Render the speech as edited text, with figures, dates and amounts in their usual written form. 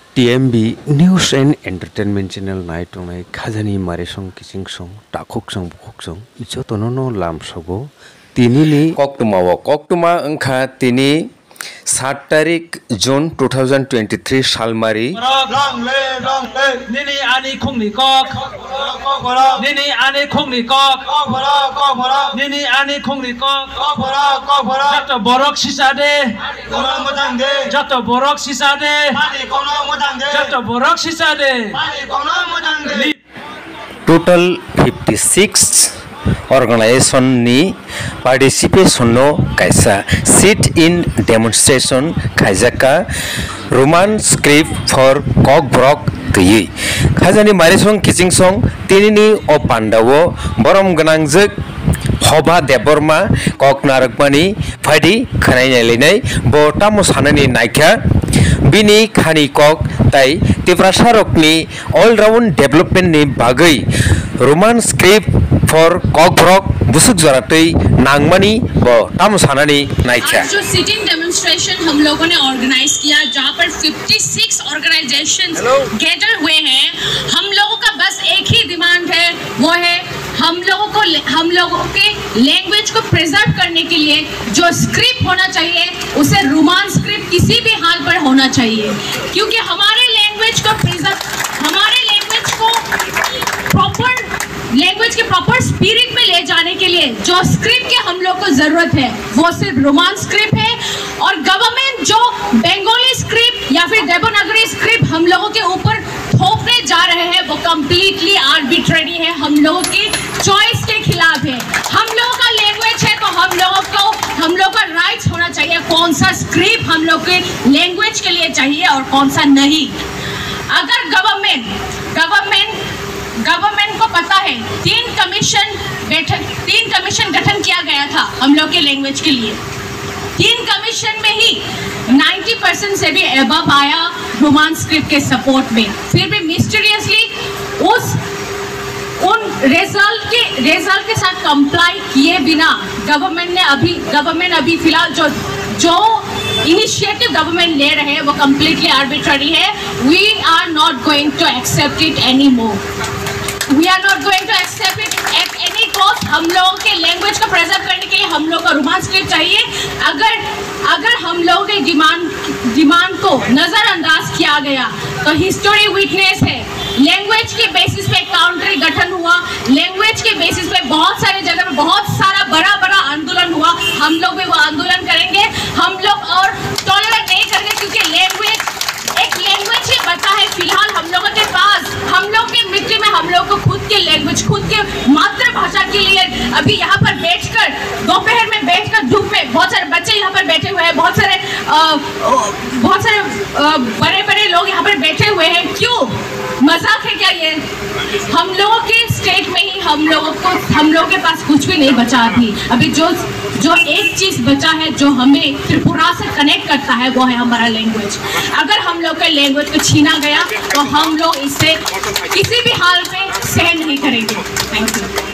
TMB News and Entertainment Channel night on Khazani Marisong Kissing Song, Takuk Song Bukuk Song, Jotono Lam Sogo, Tinini Koktuma Unka Tini 7 तारीख जून 2023 साल मारी निनी आनी खुंगनी Kock निनी आनी खुंगनी Kock निनी आनी खुंगनी Kock जत बरक सिसादे जत बरक सिसादे जत बरक सिसादे total 56 organization ni participation no kaisa sit in demonstration khaijaka roman script for kokbrok tui khajani marisong kissing song tinini o pandawo borom ganangjak hoba deborma kok narakmani phadi khanai lenai bo tamo sanani naikha bini khani kok tai tiprasarokni all round development ni bagai roman script for kokbrok busuk jaratei nangmani bo tam sanani naikha जो sitting demonstration हम लोगों ने organise किया जहां पर 56 organisations gather हुए हैं। हम लोगों का बस एक ही डिमांड है, वो है हम लोगों के लैंग्वेज को प्रिजर्व करने के लिए जो स्क्रिप्ट होना चाहिए उसे रोमान स्क्रिप्ट किसी भी हाल पर होना चाहिए, क्योंकि हमारे लैंग्वेज को लैंग्वेज के प्रॉपर स्पिरिट में ले जाने के लिए जो स्क्रिप्ट के हम लोग को जरूरत है वो सिर्फ रोमान स्क्रिप्ट है। और गवर्नमेंट जो बंगाली स्क्रिप्ट या फिर देवनागरी स्क्रिप्ट हम लोगों के ऊपर थोपने जा रहे हैं वो कंप्लीटली आर्बिट्रेरी है, हम लोगों की चॉइस के खिलाफ है। हम लोगों का लैंग्वेज है तो हम लोग का राइट्स होना चाहिए कौन सा स्क्रिप्ट हम लोग के लैंग्वेज के लिए चाहिए और कौन सा नहीं। अगर गवर्नमेंट को पता है 3 कमीशन गठन किया गया था हम लोग के लैंग्वेज के लिए, 3 कमीशन में ही 90% से भी अबव आया रोमान स्क्रिप्ट के सपोर्ट में, फिर भी मिस्टीरियसली उन रिजल्ट के साथ कंप्लाई किए बिना गवर्नमेंट अभी फिलहाल जो इनिशिएटिव गवर्नमेंट ले रहे हैं वो कंप्लीटली आर्बिट्ररी है। We are not going to accept it any more, we are not going to accept it at any cost. हम लोगों के लैंग्वेज को प्रिजर्व करने के लिए हम लोग का रोमान स्क्रिप्ट चाहिए। अगर हम लोगों के डिमांड को नजरअंदाज किया गया तो हिस्टोरी विटनेस है, लैंग्वेज के बेसिस पे काउंट्री गठन हुआ, लैंग्वेज के बेसिस पे बहुत सारे जगह पे बहुत सारा बड़ा आंदोलन हुआ। हम लोग भी वो आंदोलन करेंगे, हम लोग और टॉलरेट नहीं करेंगे, क्योंकि एक लैंग्वेज ही बचा है फिलहाल हम लोगों के पास। हम लोग की मिट्टी में हम लोग को खुद के लैंग्वेज, खुद के मातृभाषा के लिए अभी यहाँ पर बैठकर दोपहर में बैठकर धूप में बहुत सारे बच्चे यहाँ पर बैठे हुए हैं, बहुत सारे बड़े लोग यहाँ पर बैठे हुए हैं। क्यों? मजाक है क्या ये? हम लोगों के स्टेट में ही हम लोगों के पास कुछ भी नहीं बचा अभी। जो एक चीज बचा है जो हमें त्रिपुरा से कनेक्ट करता है वो है हमारा लैंग्वेज। अगर हम लोग के लैंग्वेज को छीना गया तो हम लोग इससे किसी भी हाल में सहन नहीं करेंगे। Thank you.